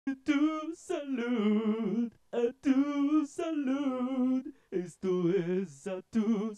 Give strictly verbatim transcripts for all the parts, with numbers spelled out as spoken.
Tu salud, a tu salud, esto es a tu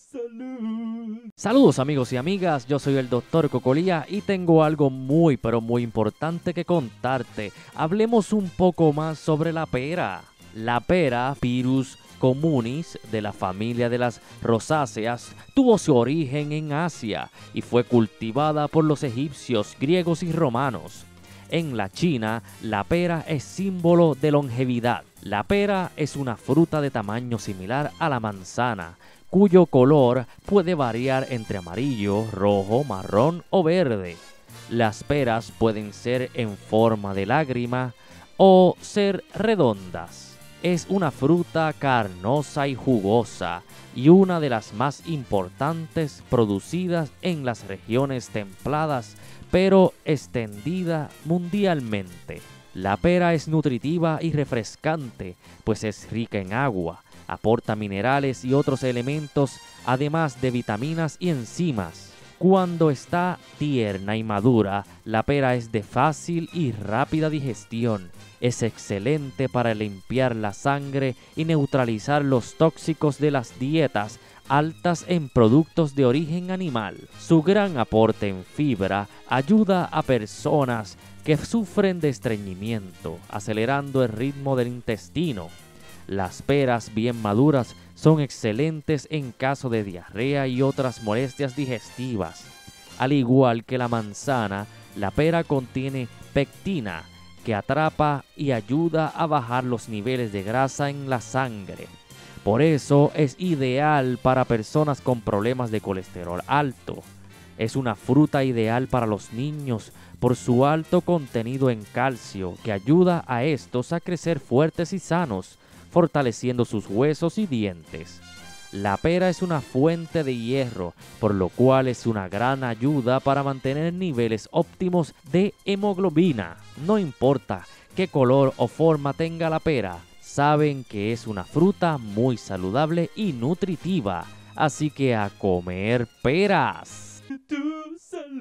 salud. Saludos amigos y amigas, yo soy el doctor Cocolía y tengo algo muy pero muy importante que contarte. Hablemos un poco más sobre la pera. La pera, Virus communis de la familia de las rosáceas, tuvo su origen en Asia y fue cultivada por los egipcios, griegos y romanos. En la China, la pera es símbolo de longevidad. La pera es una fruta de tamaño similar a la manzana, cuyo color puede variar entre amarillo, rojo, marrón o verde. Las peras pueden ser en forma de lágrima o ser redondas. Es una fruta carnosa y jugosa y una de las más importantes producidas en las regiones templadas, pero extendida mundialmente. La pera es nutritiva y refrescante, pues es rica en agua, aporta minerales y otros elementos, además de vitaminas y enzimas. Cuando está tierna y madura, la pera es de fácil y rápida digestión. Es excelente para limpiar la sangre y neutralizar los tóxicos de las dietas altas en productos de origen animal. Su gran aporte en fibra ayuda a personas que sufren de estreñimiento, acelerando el ritmo del intestino. Las peras bien maduras son excelentes en caso de diarrea y otras molestias digestivas. Al igual que la manzana, la pera contiene pectina, que atrapa y ayuda a bajar los niveles de grasa en la sangre. Por eso es ideal para personas con problemas de colesterol alto. Es una fruta ideal para los niños por su alto contenido en calcio, que ayuda a estos a crecer fuertes y sanos, fortaleciendo sus huesos y dientes. La pera es una fuente de hierro, por lo cual es una gran ayuda para mantener niveles óptimos de hemoglobina. No importa qué color o forma tenga la pera, saben que es una fruta muy saludable y nutritiva, así que a comer peras. Tu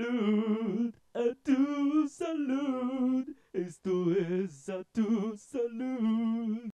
salud, a tu salud, esto es a tu salud.